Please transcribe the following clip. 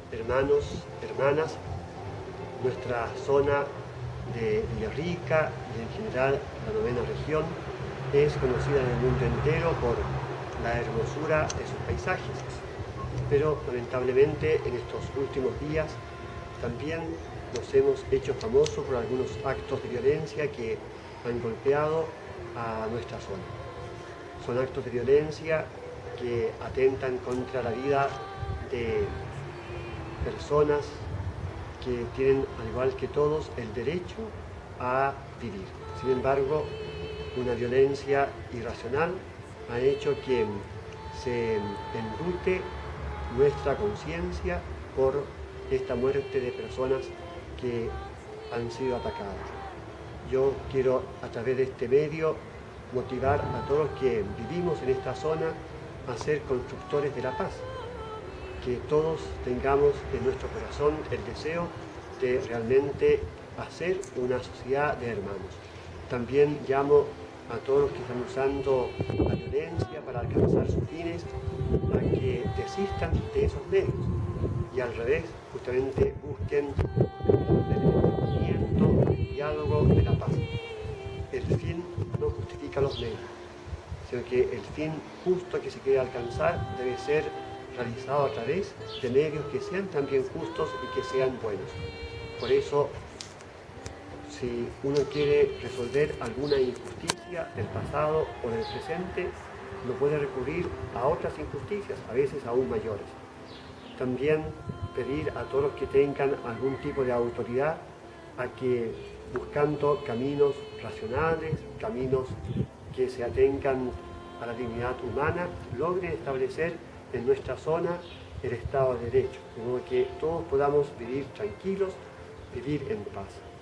hermanos, hermanas, nuestra zona de Villarrica y en general la novena región es conocida en el mundo entero por la hermosura de sus paisajes, pero lamentablemente en estos últimos días también nos hemos hecho famosos por algunos actos de violencia que han golpeado a nuestra zona. Son actos de violencia que atentan contra la vida de personas que tienen, al igual que todos, el derecho a vivir. Sin embargo, una violencia irracional ha hecho que se enlute nuestra conciencia por esta muerte de personas que han sido atacadas. Yo quiero, a través de este medio, motivar a todos los que vivimos en esta zona a ser constructores de la paz. Que todos tengamos en nuestro corazón el deseo de realmente hacer una sociedad de hermanos. También llamo a todos los que están usando la violencia para alcanzar sus fines a que desistan de esos medios y al revés, justamente busquen el entendimiento, el diálogo de la paz. El fin no justifica los medios, sino que el fin justo que se quiere alcanzar debe ser realizado a través de medios que sean también justos y que sean buenos. Por eso, si uno quiere resolver alguna injusticia del pasado o del presente, no puede recurrir a otras injusticias, a veces aún mayores. También pedir a todos los que tengan algún tipo de autoridad a que, buscando caminos racionales, caminos que se atengan a la dignidad humana, logren establecer en nuestra zona el Estado de Derecho, de modo que todos podamos vivir tranquilos, vivir en paz.